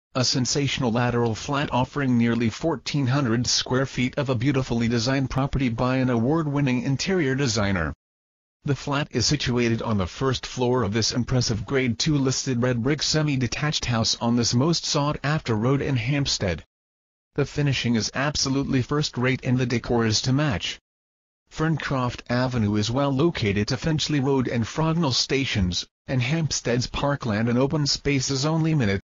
a sensational lateral flat offering nearly 1,400 square feet of a beautifully designed property by an award-winning interior designer. The flat is situated on the first floor of this impressive Grade 2 listed red brick semi-detached house on this most sought-after road in Hampstead. The finishing is absolutely first-rate and the decor is to match. Ferncroft Avenue is well located to Finchley Road and Frognal Stations, and Hampstead's parkland and open space is only minute.